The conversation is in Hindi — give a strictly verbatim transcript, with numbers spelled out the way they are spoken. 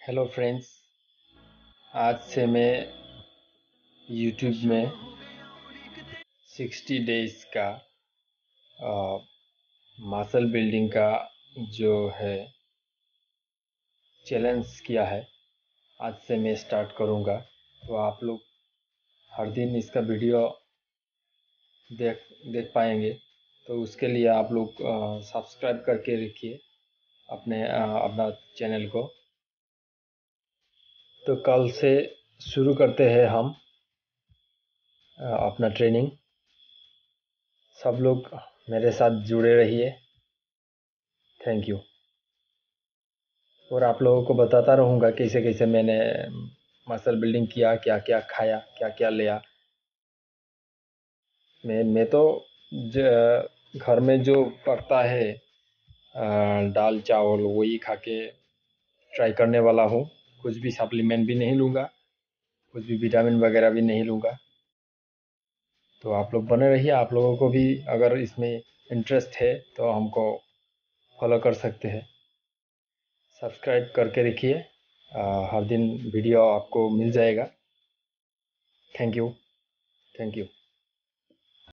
Hello friends. आज से मैं यूट्यूब में सिक्सटी डेज का मसल बिल्डिंग का जो है चैलेंज किया है। आज से मैं स्टार्ट करूँगा, तो आप लोग हर दिन इसका वीडियो देख देख पाएंगे। तो उसके लिए आप लोग सब्सक्राइब करके रखिए अपने अ, अपना चैनल को। तो कल से शुरू करते हैं हम अ, अपना ट्रेनिंग। सब लोग मेरे साथ जुड़े रहिए। Thank you. और आप लोगों को बताता रहूँगा कैसे कैसे मैंने मसल बिल्डिंग किया, क्या क्या खाया, क्या क्या लिया। मैं मैं तो ज- घर में जो पकता है अ, दाल चावल वही खा के ट्राई करने वाला हूँ। कुछ भी सप्लीमेंट भी नहीं लूँगा, कुछ भी विटामिन वगैरह भी नहीं लूँगा। तो आप लोग बने रहिए। आप लोगों को भी अगर इसमें इंटरेस्ट है तो हमको फॉलो कर सकते हैं। सब्सक्राइब करके रखिए। अ, हर दिन वीडियो आपको मिल जाएगा। Thank you. Thank you.